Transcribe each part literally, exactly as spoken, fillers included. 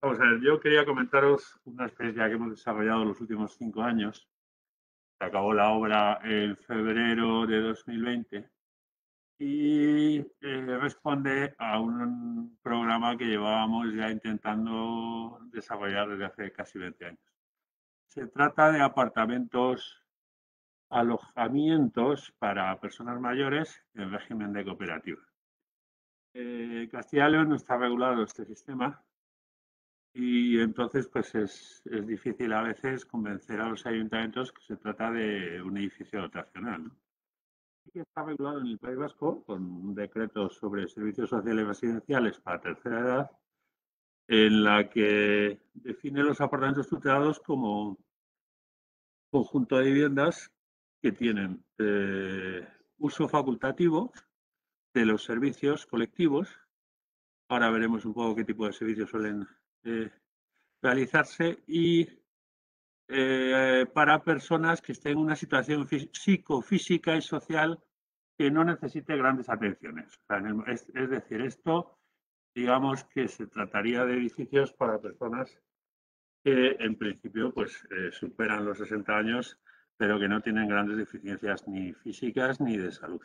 Vamos a ver, yo quería comentaros una experiencia que hemos desarrollado en los últimos cinco años. Se acabó la obra en febrero de dos mil veinte y eh, responde a un programa que llevábamos ya intentando desarrollar desde hace casi veinte años. Se trata de apartamentos, alojamientos para personas mayores en régimen de cooperativa. Eh, Castilla y León no está regulado este sistema. Y entonces, pues es, es difícil a veces convencer a los ayuntamientos que se trata de un edificio dotacional, ¿no? Sí que está regulado en el País Vasco con un decreto sobre servicios sociales residenciales para tercera edad, en la que define los apartamentos tutelados como conjunto de viviendas que tienen eh, uso facultativo de los servicios colectivos. Ahora veremos un poco qué tipo de servicios suelen eh, realizarse y eh, para personas que estén en una situación psicofísica y social que no necesite grandes atenciones. O sea, es, es decir, esto, digamos que se trataría de edificios para personas que en principio pues, eh, superan los sesenta años, pero que no tienen grandes deficiencias ni físicas ni de salud.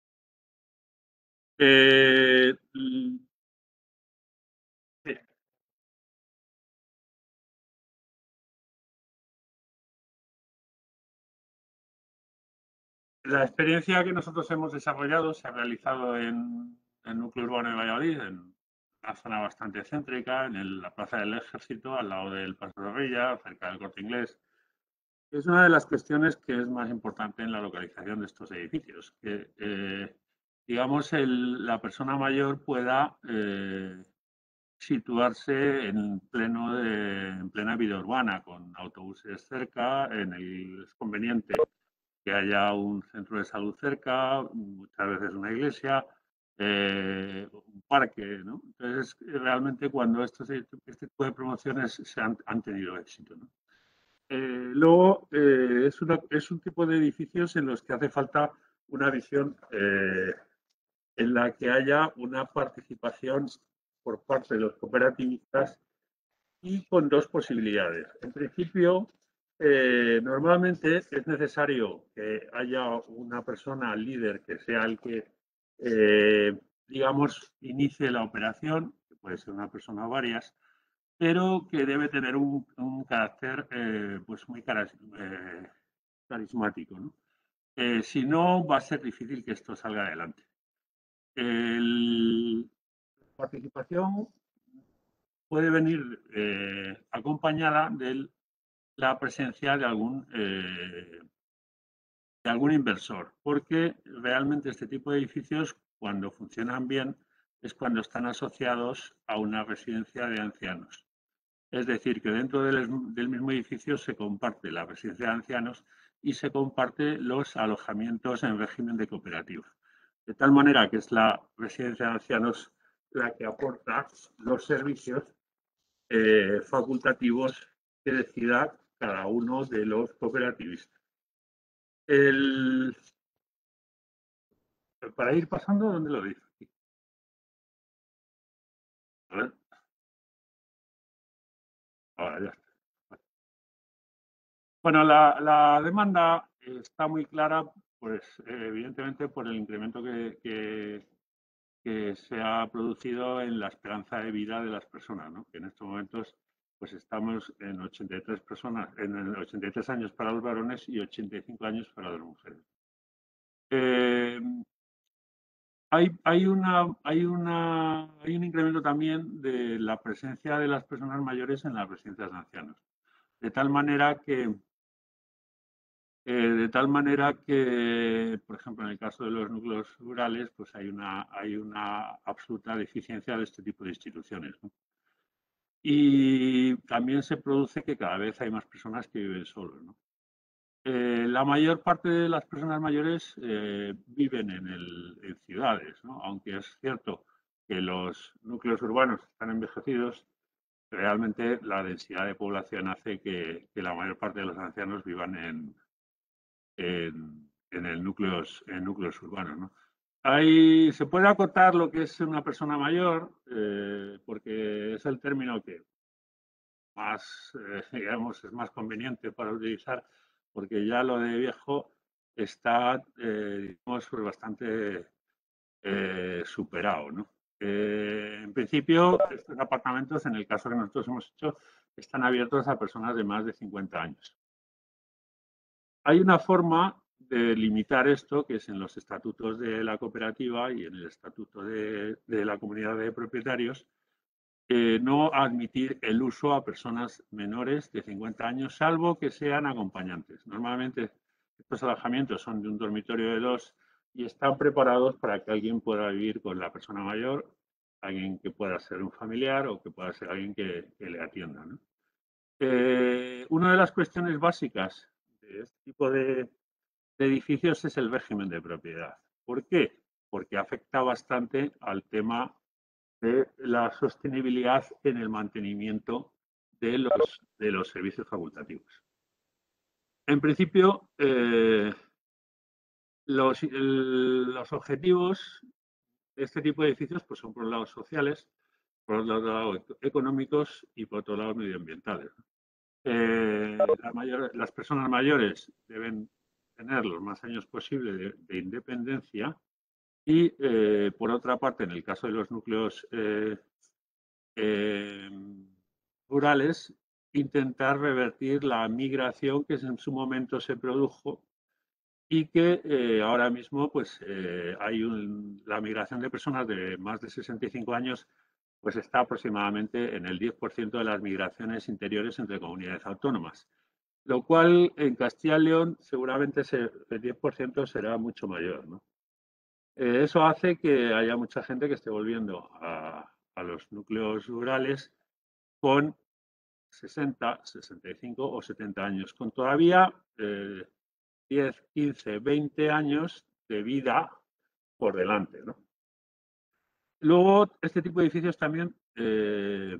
Eh, sí. La experiencia que nosotros hemos desarrollado se ha realizado en el núcleo urbano de Valladolid, en una zona bastante céntrica, en el, la Plaza del Ejército, al lado del Paso de Rilla, cerca del Corte Inglés. Es una de las cuestiones que es más importante en la localización de estos edificios, que eh, digamos el, la persona mayor pueda eh, situarse en, pleno de, en plena vida urbana, con autobuses cerca, en el, es conveniente que haya un centro de salud cerca, muchas veces una iglesia, eh, un parque, ¿no? Entonces, realmente cuando estos, este tipo de promociones se han, han tenido éxito, ¿no? Eh, luego, eh, es, una, es, un tipo de edificios en los que hace falta una visión eh, en la que haya una participación por parte de los cooperativistas y con dos posibilidades. En principio, eh, normalmente es necesario que haya una persona líder que sea el que, eh, digamos, inicie la operación, que puede ser una persona o varias, pero que debe tener un, un carácter eh, pues muy eh, carismático, ¿no? Eh, si no, va a ser difícil que esto salga adelante. El, la participación puede venir eh, acompañada de la presencia de algún, eh, de algún inversor, porque realmente este tipo de edificios, cuando funcionan bien, es cuando están asociados a una residencia de ancianos. Es decir, que dentro del, del mismo edificio se comparte la residencia de ancianos y se comparte los alojamientos en régimen de cooperativa. De tal manera que es la residencia de ancianos la que aporta los servicios eh, facultativos que decida cada uno de los cooperativistas. El, para ir pasando, ¿dónde lo dice? A ver. Ahora ya está. Bueno, la, la demanda está muy clara, pues evidentemente por el incremento que, que, que, se ha producido en la esperanza de vida de las personas, ¿no? Que en estos momentos pues estamos en ochenta y tres personas, en ochenta y tres años para los varones y ochenta y cinco años para las mujeres. Eh, hay, hay, una, hay, una, hay un incremento también de la presencia de las personas mayores en las residencias de ancianos, de tal manera que Eh, de tal manera que, por ejemplo, en el caso de los núcleos rurales, pues hay una, hay una absoluta deficiencia de este tipo de instituciones, ¿no? Y también se produce que cada vez hay más personas que viven solos, ¿no? Eh, la mayor parte de las personas mayores eh, viven en, el, en ciudades, ¿no? Aunque es cierto que los núcleos urbanos están envejecidos, realmente la densidad de población hace que, que la mayor parte de los ancianos vivan en, en, en, el núcleos, en núcleos urbanos, ¿no? Ahí se puede acotar lo que es una persona mayor, eh, porque es el término que más, eh, digamos, es más conveniente para utilizar, porque ya lo de viejo está, eh, digamos, pues bastante eh, superado, ¿no? Eh, en principio, estos apartamentos, en el caso que nosotros hemos hecho, están abiertos a personas de más de cincuenta años. Hay una forma de limitar esto, que es en los estatutos de la cooperativa y en el estatuto de, de la comunidad de propietarios, eh, no admitir el uso a personas menores de cincuenta años, salvo que sean acompañantes. Normalmente estos alojamientos son de un dormitorio de dos y están preparados para que alguien pueda vivir con la persona mayor, alguien que pueda ser un familiar o que pueda ser alguien que, que le atienda, ¿no? Eh, una de las cuestiones básicas de este tipo de, de edificios es el régimen de propiedad. ¿Por qué? Porque afecta bastante al tema de la sostenibilidad en el mantenimiento de los, de los servicios facultativos. En principio, eh, los, el, los objetivos de este tipo de edificios pues son, por un lado, sociales, por otro lado, económicos y, por otro lado, medioambientales. Eh, la mayor, las personas mayores deben tener los más años posible de, de independencia y, eh, por otra parte, en el caso de los núcleos eh, eh, rurales, intentar revertir la migración que en su momento se produjo y que eh, ahora mismo pues eh, hay un, la migración de personas de más de sesenta y cinco años pues está aproximadamente en el diez por ciento de las migraciones interiores entre comunidades autónomas, lo cual en Castilla y León seguramente el diez por ciento será mucho mayor, ¿no? Eh, eso hace que haya mucha gente que esté volviendo a, a los núcleos rurales con sesenta, sesenta y cinco o setenta años, con todavía eh, diez, quince, veinte años de vida por delante, ¿no? Luego, este tipo de edificios también eh,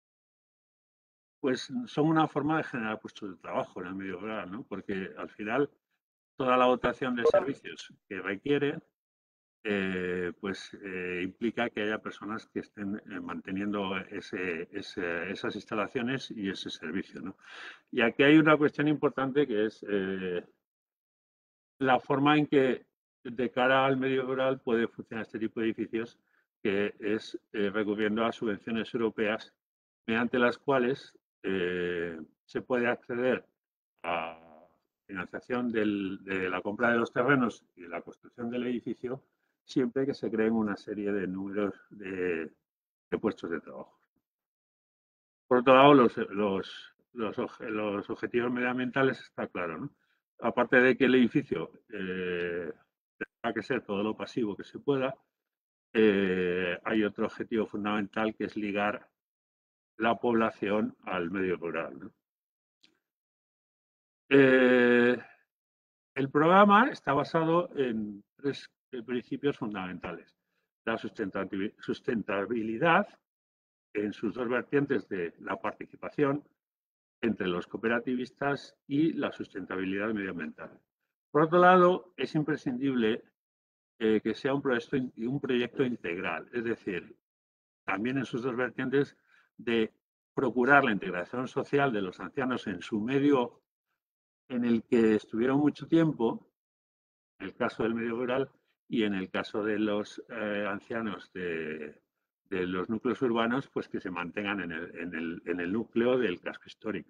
pues son una forma de generar puestos de trabajo en el medio rural, ¿no? Porque al final toda la dotación de servicios que requiere eh, pues eh, implica que haya personas que estén eh, manteniendo ese, ese, esas instalaciones y ese servicio, ¿no? Y aquí hay una cuestión importante que es eh, la forma en que de cara al medio rural puede funcionar este tipo de edificios, que es eh, recurriendo a subvenciones europeas, mediante las cuales eh, se puede acceder a financiación del, de la compra de los terrenos y de la construcción del edificio, siempre que se creen una serie de números de, de puestos de trabajo. Por otro lado, los, los, los, los objetivos medioambientales está claro, ¿no? Aparte de que el edificio eh, tendrá que ser todo lo pasivo que se pueda, eh, hay otro objetivo fundamental que es ligar la población al medio rural, ¿no? Eh, el programa está basado en tres principios fundamentales. La sustentabilidad en sus dos vertientes de la participación entre los cooperativistas y la sustentabilidad medioambiental. Por otro lado, es imprescindible eh, que sea un proyecto, un proyecto integral, es decir, también en sus dos vertientes de procurar la integración social de los ancianos en su medio en el que estuvieron mucho tiempo, en el caso del medio rural, y en el caso de los eh, ancianos de, de, los núcleos urbanos, pues que se mantengan en el, en el, en el núcleo del casco histórico.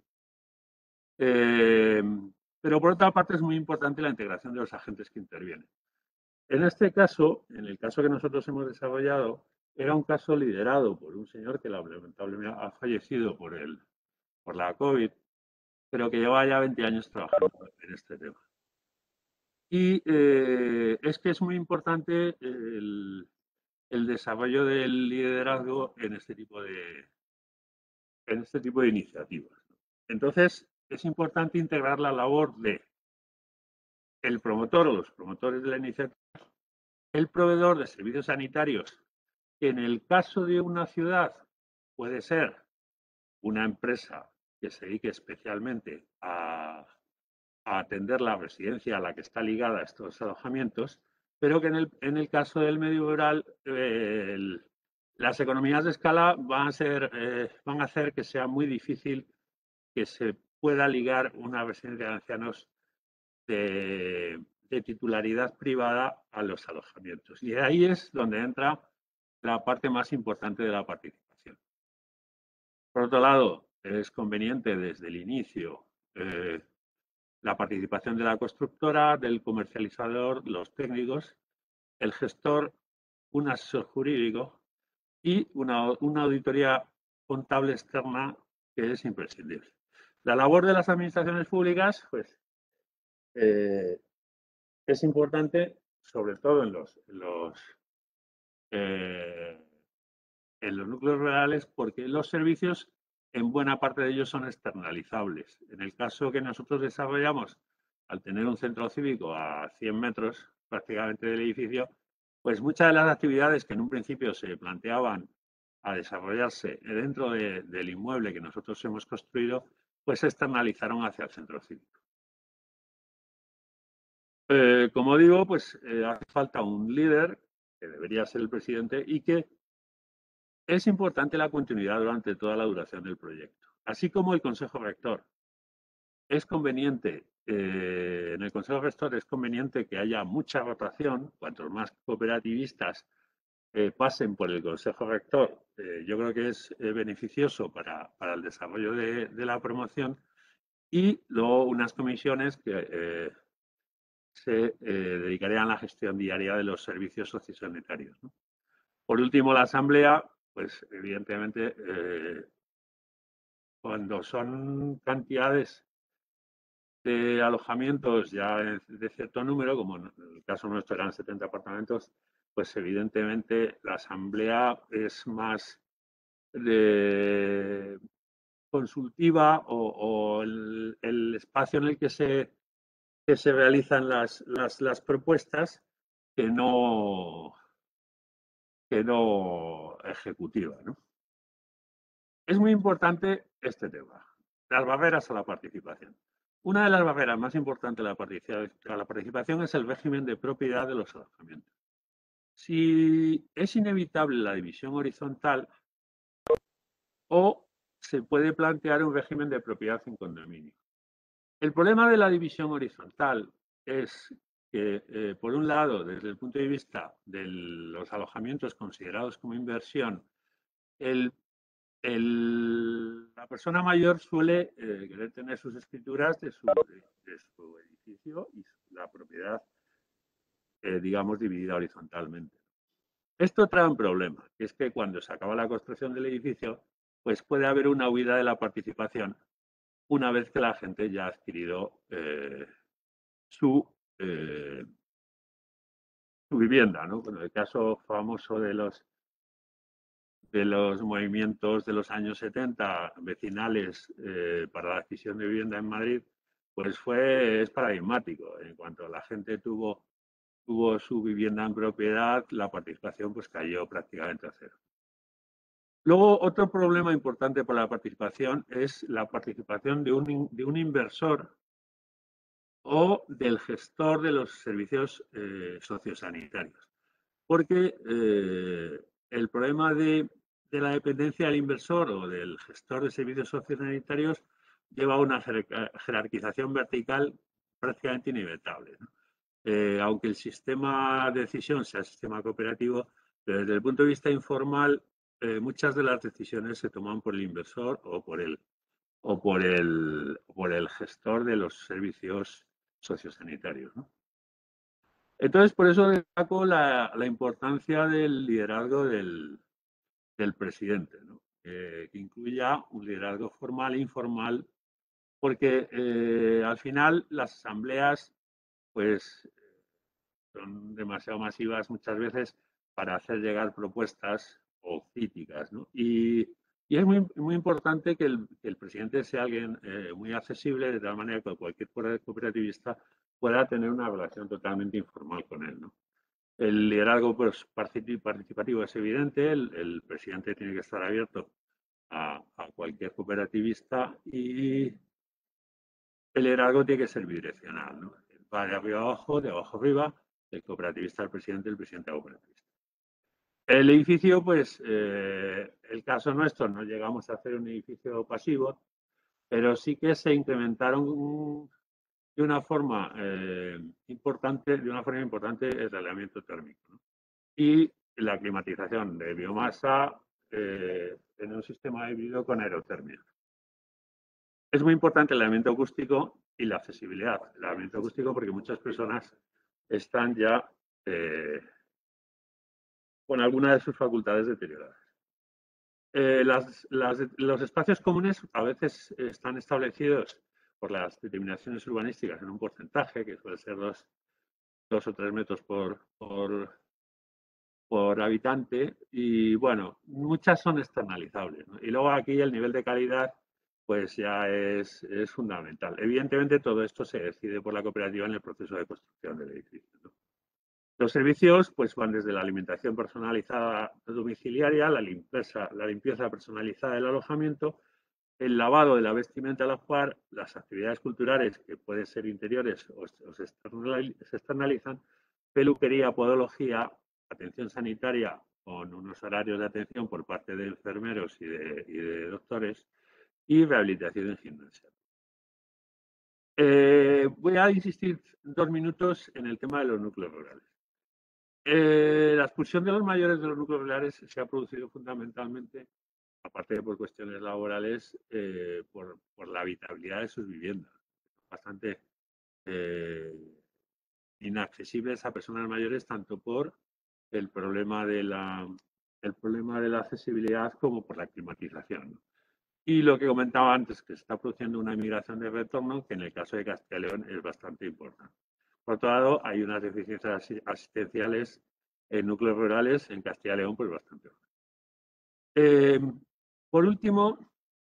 Eh, pero por otra parte es muy importante la integración de los agentes que intervienen. En este caso, en el caso que nosotros hemos desarrollado, era un caso liderado por un señor que lamentablemente ha fallecido por, el, por la COVID, pero que lleva ya veinte años trabajando en este tema. Y eh, es que es muy importante el, el desarrollo del liderazgo en este tipo de, en este tipo de iniciativas. Entonces, es importante integrar la labor de el promotor o los promotores de la iniciativa, el proveedor de servicios sanitarios, que en el caso de una ciudad puede ser una empresa que se dedique especialmente a, a atender la residencia a la que está ligada a estos alojamientos, pero que en el, en el caso del medio rural eh, el, las economías de escala van a, ser, eh, van a hacer que sea muy difícil que se pueda ligar una residencia de ancianos de, de titularidad privada a los alojamientos. Y ahí es donde entra la parte más importante de la participación. Por otro lado, es conveniente desde el inicio eh, la participación de la constructora, del comercializador, los técnicos, el gestor, un asesor jurídico y una, una auditoría contable externa que es imprescindible. La labor de las administraciones públicas, pues, eh, es importante, sobre todo en los, en los, eh, en los núcleos rurales, porque los servicios, en buena parte de ellos, son externalizables. En el caso que nosotros desarrollamos, al tener un centro cívico a cien metros prácticamente del edificio, pues muchas de las actividades que en un principio se planteaban a desarrollarse dentro de, del inmueble que nosotros hemos construido, pues se externalizaron hacia el centro cívico. Eh, como digo, pues eh, hace falta un líder, que debería ser el presidente, y que es importante la continuidad durante toda la duración del proyecto, así como el Consejo Rector. Es conveniente, eh, en el Consejo Rector es conveniente que haya mucha rotación, cuantos más cooperativistas eh, pasen por el Consejo Rector, eh, yo creo que es eh, beneficioso para, para el desarrollo de, de la promoción, y luego unas comisiones que eh, se eh, dedicarían a la gestión diaria de los servicios sociosanitarios, ¿no? Por último, la Asamblea, pues evidentemente, eh, cuando son cantidades de alojamientos ya de cierto número, como en el caso nuestro eran setenta apartamentos, pues evidentemente la Asamblea es más de consultiva o, o el, el espacio en el que se, que se realizan las, las, las propuestas que no, que no ejecutiva, ¿no? Es muy importante este tema, las barreras a la participación. Una de las barreras más importantes a la participación es el régimen de propiedad de los alojamientos. Si es inevitable la división horizontal, o se puede plantear un régimen de propiedad en condominio. El problema de la división horizontal es que, eh, por un lado, desde el punto de vista de los alojamientos considerados como inversión, el El, la persona mayor suele eh, querer tener sus escrituras de su, de, de su edificio y la propiedad, eh, digamos, dividida horizontalmente. Esto trae un problema, que es que cuando se acaba la construcción del edificio, pues puede haber una huida de la participación una vez que la gente ya ha adquirido eh, su, eh, su vivienda, ¿no? Bueno, el caso famoso de los de los movimientos de los años setenta vecinales eh, para la adquisición de vivienda en Madrid, pues fue, es paradigmático. En cuanto la gente tuvo, tuvo su vivienda en propiedad, la participación pues cayó prácticamente a cero. Luego, otro problema importante para la participación es la participación de un, de un inversor o del gestor de los servicios eh, sociosanitarios. Porque eh, el problema de, de, la dependencia del inversor o del gestor de servicios sociosanitarios lleva a una jerarquización vertical prácticamente inevitable, ¿no? Eh, aunque el sistema de decisión sea el sistema cooperativo, pero desde el punto de vista informal, eh, muchas de las decisiones se toman por el inversor o por el, o por el, o por el gestor de los servicios sociosanitarios, ¿no? Entonces, por eso destaco la, la importancia del liderazgo del, del presidente, ¿no? Eh, que incluya un liderazgo formal e informal, porque eh, al final las asambleas pues son demasiado masivas muchas veces para hacer llegar propuestas o críticas, ¿no? Y, y es muy, muy importante que el, que el presidente sea alguien eh, muy accesible, de tal manera que cualquier cooperativista pueda tener una relación totalmente informal con él, ¿no? El liderazgo pues, participativo es evidente, el, el presidente tiene que estar abierto a, a cualquier cooperativista y el liderazgo tiene que ser bidireccional, ¿no? Va de arriba a abajo, de abajo arriba, del cooperativista al presidente, el presidente al cooperativista. El edificio, pues, eh, el caso nuestro, no llegamos a hacer un edificio pasivo, pero sí que se incrementaron de una forma eh, importante, de una forma importante el aislamiento térmico, ¿no? Y la climatización de biomasa eh, en un sistema híbrido con aerotermia. Es muy importante el aislamiento acústico y la accesibilidad. El aislamiento acústico porque muchas personas están ya eh, con alguna de sus facultades deterioradas. Eh, las, las, los espacios comunes a veces están establecidos por las determinaciones urbanísticas en un porcentaje, que suele ser dos, dos o tres metros por, por, por habitante, y bueno, muchas son externalizables, ¿no? Y luego aquí el nivel de calidad pues ya es, es fundamental. Evidentemente todo esto se decide por la cooperativa en el proceso de construcción del edificio, ¿no? Los servicios pues, van desde la alimentación personalizada domiciliaria, la limpieza, la limpieza personalizada del alojamiento, el lavado de la vestimenta al jugar, las actividades culturales que pueden ser interiores o, o se, se externalizan, peluquería, podología, atención sanitaria con unos horarios de atención por parte de enfermeros y de, y de doctores y rehabilitación en gimnasia. Eh, voy a insistir dos minutos en el tema de los núcleos rurales. Eh, la expulsión de los mayores de los núcleos rurales se ha producido fundamentalmente, aparte de por cuestiones laborales, eh, por, por la habitabilidad de sus viviendas. Bastante eh, inaccesibles a personas mayores, tanto por el problema de la, el problema de la accesibilidad como por la climatización, ¿no? Y lo que comentaba antes, que se está produciendo una inmigración de retorno, que en el caso de Castilla y León es bastante importante. Por otro lado, hay unas deficiencias asistenciales en núcleos rurales en Castilla y León, pues bastante. Eh, por último,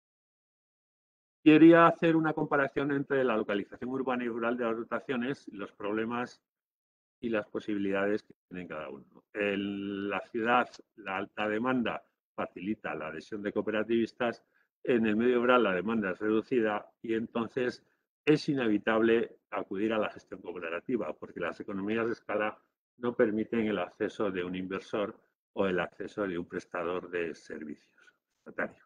quería hacer una comparación entre la localización urbana y rural de las dotaciones, los problemas y las posibilidades que tienen cada uno. En la ciudad, la alta demanda facilita la adhesión de cooperativistas, en el medio rural la demanda es reducida y entonces es inevitable acudir a la gestión cooperativa porque las economías de escala no permiten el acceso de un inversor o el acceso de un prestador de servicios estatal.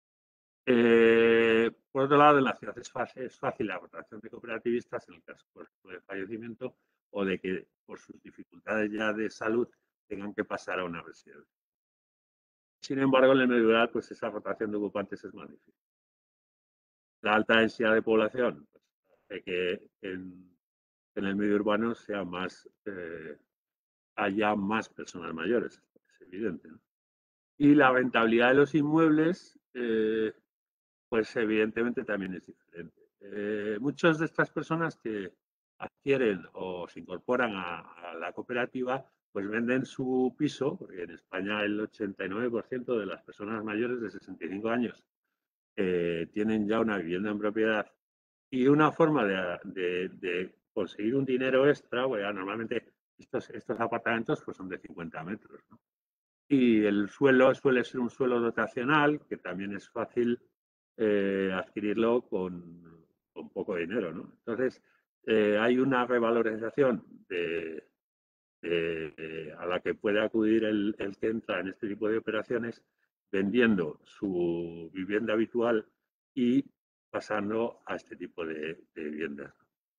Eh, por otro lado, en la ciudad es fácil, es fácil la rotación de cooperativistas en el caso por ejemplo, de fallecimiento o de que por sus dificultades ya de salud tengan que pasar a una residencia. Sin embargo, en el medio rural, pues esa rotación de ocupantes es más difícil. La alta densidad de población pues, hace que en, en el medio urbano sea más, eh, haya más personas mayores, es evidente, ¿no? Y la rentabilidad de los inmuebles, eh, pues evidentemente también es diferente. Eh, muchas de estas personas que adquieren o se incorporan a, a la cooperativa, pues venden su piso, porque en España el ochenta y nueve por ciento de las personas mayores de sesenta y cinco años eh, tienen ya una vivienda en propiedad y una forma de, de, de conseguir un dinero extra, bueno, normalmente estos, estos apartamentos pues son de cincuenta metros, ¿no? Y el suelo suele ser un suelo dotacional, que también es fácil eh, adquirirlo con, con, poco dinero, ¿no? Entonces, eh, hay una revalorización de, de, de, a la que puede acudir el, el que entra en este tipo de operaciones vendiendo su vivienda habitual y pasando a este tipo de, de viviendas.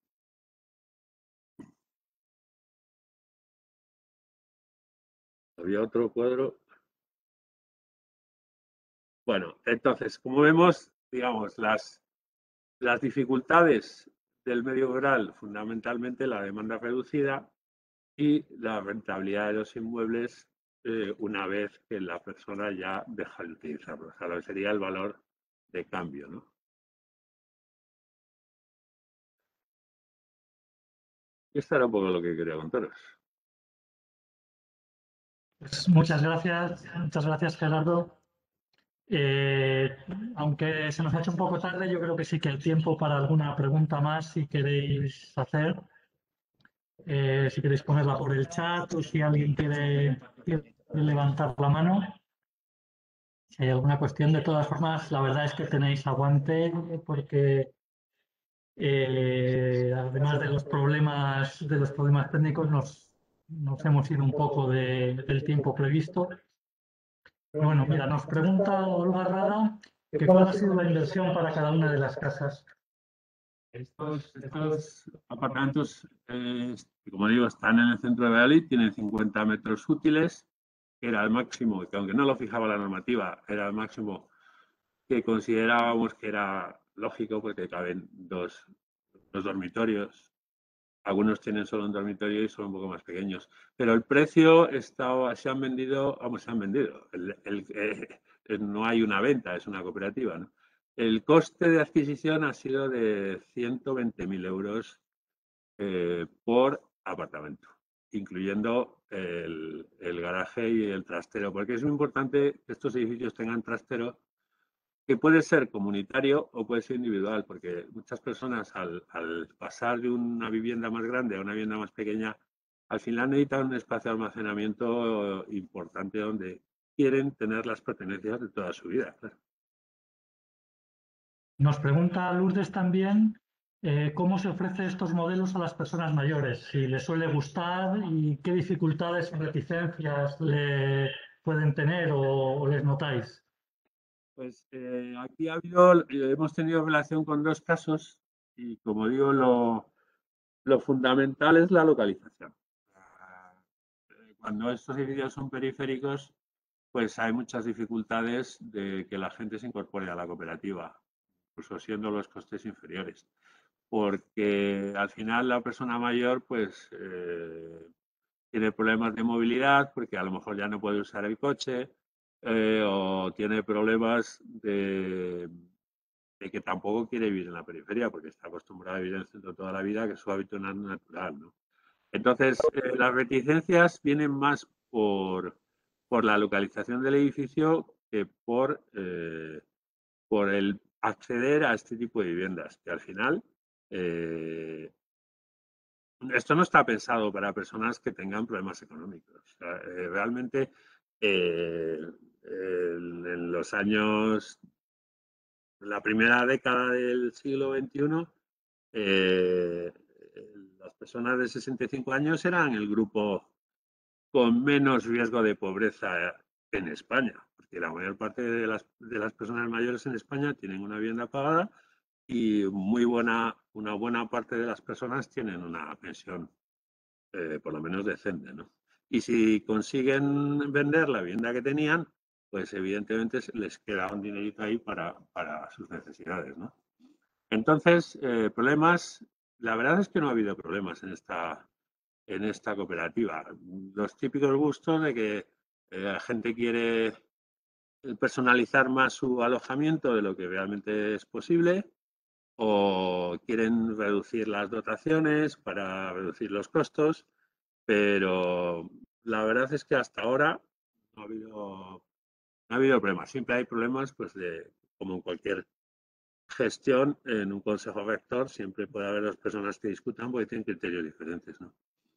Había otro cuadro. Bueno, entonces, como vemos, digamos, las, las dificultades del medio rural, fundamentalmente la demanda reducida y la rentabilidad de los inmuebles eh, una vez que la persona ya deja de utilizarlos. O sea, lo que sería el valor de cambio, ¿no? Esto era un poco lo que quería contaros. Pues muchas gracias, muchas gracias Gerardo. Eh, aunque se nos ha hecho un poco tarde, yo creo que sí que hay tiempo para alguna pregunta más si queréis hacer. Eh, si queréis ponerla por el chat o si alguien quiere, quiere levantar la mano. Si hay alguna cuestión, de todas formas, la verdad es que tenéis aguante porque eh, además de los problemas de los problemas técnicos nos, nos hemos ido un poco de, del tiempo previsto. Bueno, mira, nos pregunta Olga Rada que ¿cuál ha sido la inversión para cada una de las casas? Estos, estos apartamentos, eh, como digo, están en el centro de Valladolid, tienen cincuenta metros útiles, que era el máximo, que aunque no lo fijaba la normativa, era el máximo que considerábamos que era lógico, porque caben dos, dos dormitorios. Algunos tienen solo un dormitorio y son un poco más pequeños. Pero el precio está, se han vendido, vamos, se han vendido. El, el, eh, no hay una venta, es una cooperativa, ¿no? El coste de adquisición ha sido de ciento veinte mil euros eh, por apartamento, incluyendo el, el garaje y el trastero, porque es muy importante que estos edificios tengan trastero, que puede ser comunitario o puede ser individual, porque muchas personas al, al pasar de una vivienda más grande a una vivienda más pequeña, al final necesitan un espacio de almacenamiento importante donde quieren tener las pertenencias de toda su vida. Claro. Nos pregunta Lourdes también eh, cómo se ofrece estos modelos a las personas mayores, si les suele gustar y qué dificultades o reticencias le pueden tener o, o les notáis. Pues eh, aquí ha habido, hemos tenido relación con dos casos y, como digo, lo, lo fundamental es la localización. Cuando estos edificios son periféricos, pues hay muchas dificultades de que la gente se incorpore a la cooperativa, incluso siendo los costes inferiores, porque al final la persona mayor pues eh, tiene problemas de movilidad porque a lo mejor ya no puede usar el coche eh, o tiene problemas de, de, que tampoco quiere vivir en la periferia porque está acostumbrada a vivir en el centro toda la vida, que es su hábito natural, ¿no? Entonces, eh, las reticencias vienen más por, por la localización del edificio que por, eh, por el acceder a este tipo de viviendas, que al final eh, esto no está pensado para personas que tengan problemas económicos. O sea, eh, realmente eh, en, en los años, la primera década del siglo veintiuno, eh, las personas de sesenta y cinco años eran el grupo con menos riesgo de pobreza en España, porque la mayor parte de las, de las personas mayores en España tienen una vivienda pagada y muy buena, una buena parte de las personas tienen una pensión eh, por lo menos decente, ¿no? Y si consiguen vender la vivienda que tenían, pues evidentemente les queda un dinerito ahí para, para sus necesidades, ¿no? Entonces, eh, problemas, la verdad es que no ha habido problemas en esta, en esta cooperativa. Los típicos gustos de que eh, la gente quiere personalizar más su alojamiento de lo que realmente es posible o quieren reducir las dotaciones para reducir los costos, pero la verdad es que hasta ahora no ha habido, no ha habido problemas. Siempre hay problemas, pues de, como en cualquier gestión, en un consejo rector siempre puede haber dos personas que discutan porque tienen criterios diferentes, ¿no?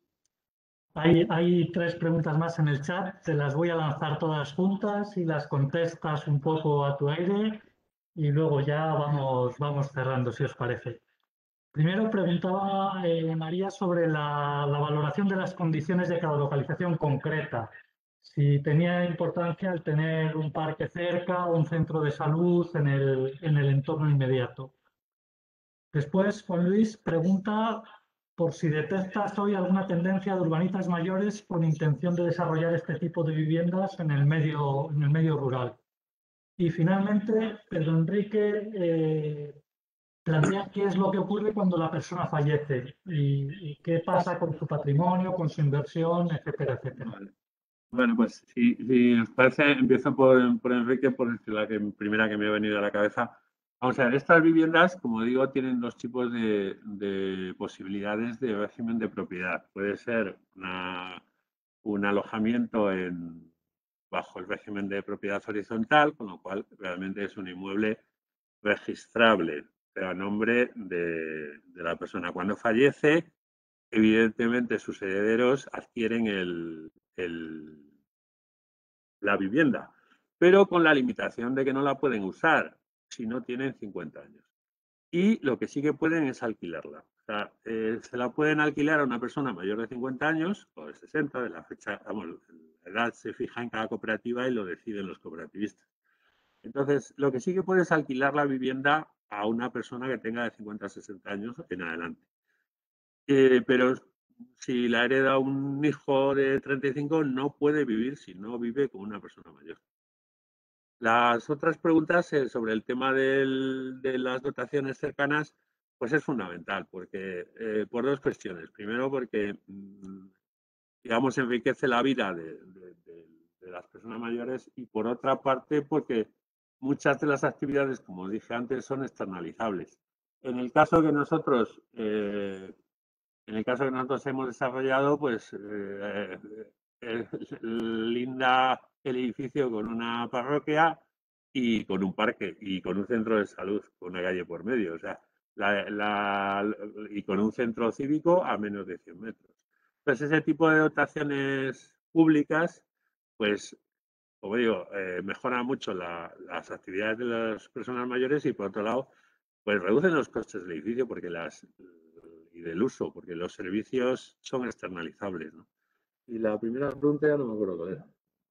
Hay, hay tres preguntas más en el chat, te las voy a lanzar todas juntas y las contestas un poco a tu aire y luego ya vamos, vamos cerrando, si os parece. Primero preguntaba eh, María sobre la, la valoración de las condiciones de cada localización concreta. Si tenía importancia el tener un parque cerca o un centro de salud en el, en el entorno inmediato. Después, Juan Luis pregunta por si detectas hoy alguna tendencia de urbanistas mayores con intención de desarrollar este tipo de viviendas en el medio, en el medio rural. Y finalmente, Pedro Enrique eh, plantea qué es lo que ocurre cuando la persona fallece y, y qué pasa con su patrimonio, con su inversión, etcétera, etcétera. Vale. Bueno, pues si, si os parece, empiezo por, por Enrique, por la que, primera que me ha venido a la cabeza. Vamos a ver, estas viviendas, como digo, tienen dos tipos de, de posibilidades de régimen de propiedad. Puede ser una, un alojamiento en, bajo el régimen de propiedad horizontal, con lo cual realmente es un inmueble registrable, pero a nombre de, de la persona. Cuando fallece, evidentemente sus herederos adquieren el, el, la vivienda, pero con la limitación de que no la pueden usar si no tienen cincuenta años. Y lo que sí que pueden es alquilarla. O sea, eh, se la pueden alquilar a una persona mayor de cincuenta años o de sesenta, de la fecha, vamos, la edad se fija en cada cooperativa y lo deciden los cooperativistas. Entonces, lo que sí que puedes alquilar la vivienda a una persona que tenga de cincuenta a sesenta años en adelante. Eh, pero si la hereda un hijo de treinta y cinco, no puede vivir si no vive con una persona mayor. Las otras preguntas eh, sobre el tema del, de las dotaciones cercanas, pues es fundamental, porque eh, por dos cuestiones. Primero, porque mmm, digamos enriquece la vida de, de, de, de las personas mayores, y por otra parte, porque muchas de las actividades, como dije antes, son externalizables. En el caso que nosotros eh, En el caso que nosotros hemos desarrollado, pues eh, eh, linda el edificio con una parroquia y con un parque y con un centro de salud, con una calle por medio, o sea, la, la, y con un centro cívico a menos de cien metros. Entonces, ese tipo de dotaciones públicas, pues, como digo, eh, mejoran mucho la, las actividades de las personas mayores, y por otro lado, pues reducen los costes del edificio porque las y del uso, porque los servicios son externalizables, ¿no? Y la primera pregunta ya no me acuerdo cuál era.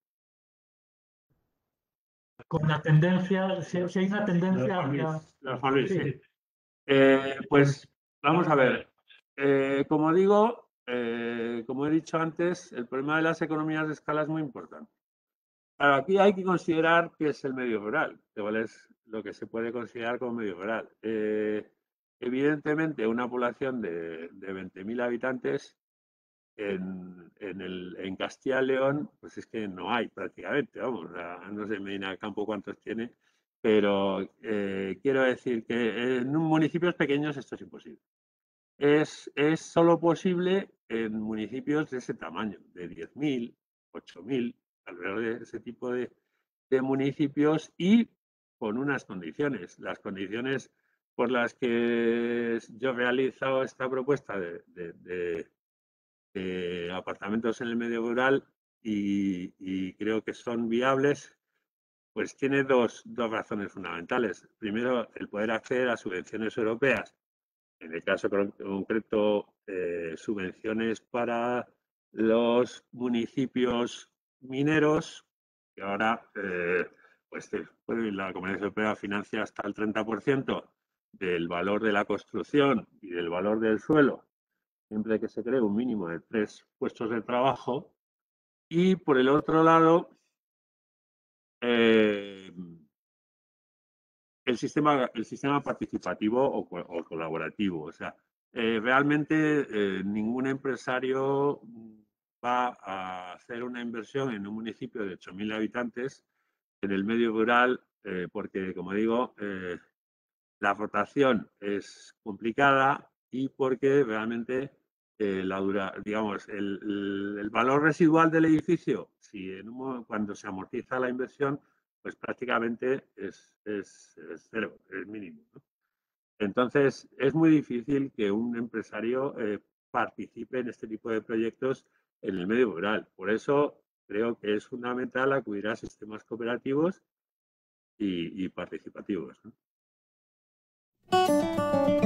Con la tendencia, si, si hay una tendencia hacia... Juan Luis, sí. Eh, pues vamos a ver. Eh, como digo, eh, como he dicho antes, el problema de las economías de escala es muy importante. Claro, aquí hay que considerar qué es el medio rural, cuál es lo que se puede considerar como medio rural. Eh, evidentemente, una población de, de veinte mil habitantes en, en, el, en Castilla y León, pues es que no hay prácticamente, vamos, no sé Medina del Campo cuántos tiene, pero eh, quiero decir que en municipios pequeños esto es imposible. Es, es solo posible en municipios de ese tamaño, de diez mil, ocho mil, alrededor de ese tipo de, de municipios, y con unas condiciones. Las condiciones por las que yo he realizado esta propuesta de, de, de, de apartamentos en el medio rural, y, y creo que son viables, pues tiene dos, dos razones fundamentales. Primero, el poder acceder a subvenciones europeas. En el caso concreto, eh, subvenciones para los municipios mineros, que ahora eh, pues, la Comunidad Europea financia hasta el treinta por ciento del valor de la construcción y del valor del suelo, siempre que se cree un mínimo de tres puestos de trabajo. Y por el otro lado, eh, el sistema, el sistema participativo o, o colaborativo. O sea, eh, realmente eh, ningún empresario va a hacer una inversión en un municipio de ocho mil habitantes en el medio rural, eh, porque, como digo, eh, la rotación es complicada, y porque realmente eh, la dura, digamos, el, el, el, valor residual del edificio, si en un, cuando se amortiza la inversión, pues prácticamente es, es, es cero, es mínimo, ¿no? Entonces, es muy difícil que un empresario eh, participe en este tipo de proyectos en el medio rural. Por eso creo que es fundamental acudir a sistemas cooperativos y, y participativos, ¿no?